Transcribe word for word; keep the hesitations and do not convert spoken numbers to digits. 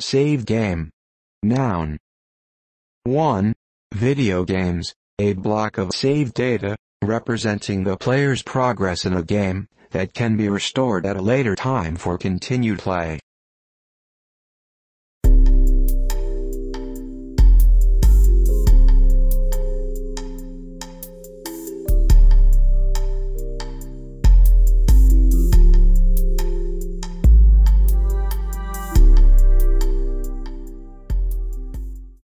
Save game. Noun. one. Video games, a block of saved data, representing the player's progress in a game, that can be restored at a later time for continued play.